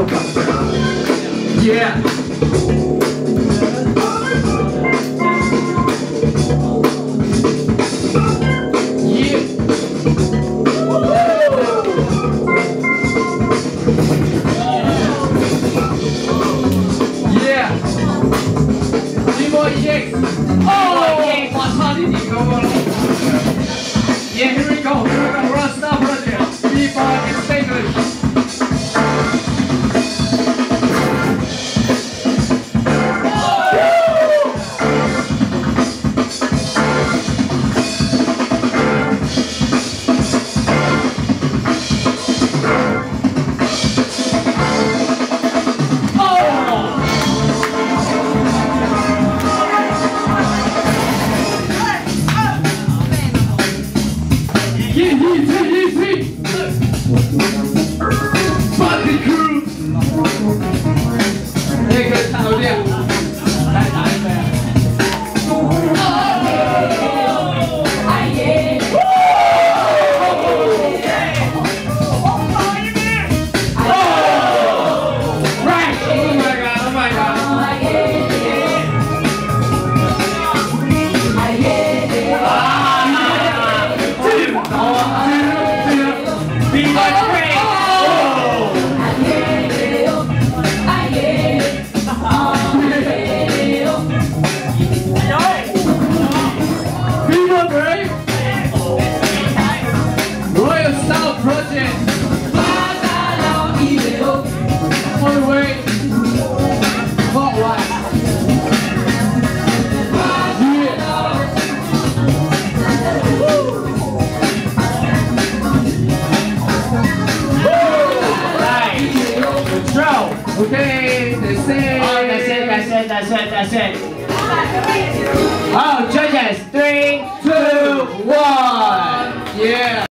Yeah. Yeah, here we go. Rasta Project. B-Boy in English. Party crew， 那个唱流量，来打一杯。Okay, that's it. Oh, that's it. Oh, judges, 3, 2, 1. Yeah.